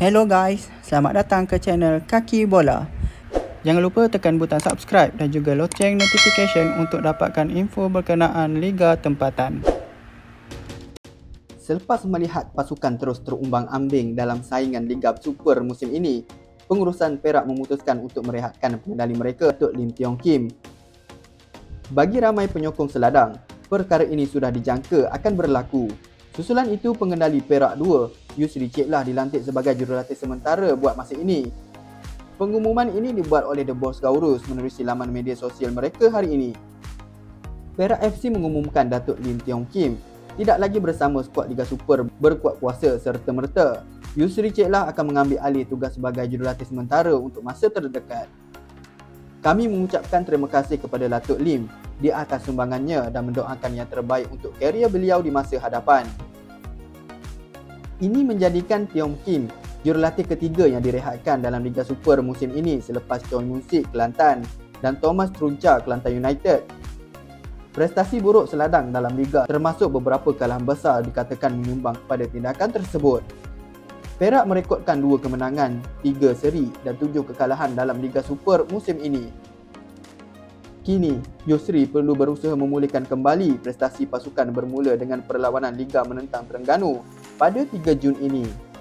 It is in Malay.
Hello guys, selamat datang ke channel Kaki Bola. Jangan lupa tekan butang subscribe dan juga loceng notification untuk dapatkan info berkenaan Liga Tempatan. Selepas melihat pasukan terus terumbang-ambing dalam saingan Liga Super musim ini, pengurusan Perak memutuskan untuk merehatkan pengendali mereka, Datuk Lim Tiong Kim. Bagi ramai penyokong Seladang, perkara ini sudah dijangka akan berlaku. Susulan itu, pengendali Perak 2, Yusri Ceklah dilantik sebagai jurulatih sementara buat masa ini. Pengumuman ini dibuat oleh The Boss Gaurus menerusi laman media sosial mereka hari ini. Perak FC mengumumkan Datuk Lim Tiong Kim tidak lagi bersama skuad Liga Super berkuat kuasa serta-merta. Yusri Ceklah akan mengambil alih tugas sebagai jurulatih sementara untuk masa terdekat. Kami mengucapkan terima kasih kepada Datuk Lim di atas sumbangannya dan mendoakan yang terbaik untuk karier beliau di masa hadapan. Ini menjadikan Tiong Kim jurulatih ketiga yang direhatkan dalam Liga Super musim ini selepas Choi Mun-sik Kelantan dan Thomas Trunca Kelantan United. Prestasi buruk Seladang dalam Liga termasuk beberapa kekalahan besar dikatakan menyumbang kepada tindakan tersebut. Perak merekodkan 2 kemenangan, 3 seri dan 7 kekalahan dalam Liga Super musim ini. Kini, Yusri perlu berusaha memulihkan kembali prestasi pasukan bermula dengan perlawanan Liga menentang Terengganu pada 3 Jun ini.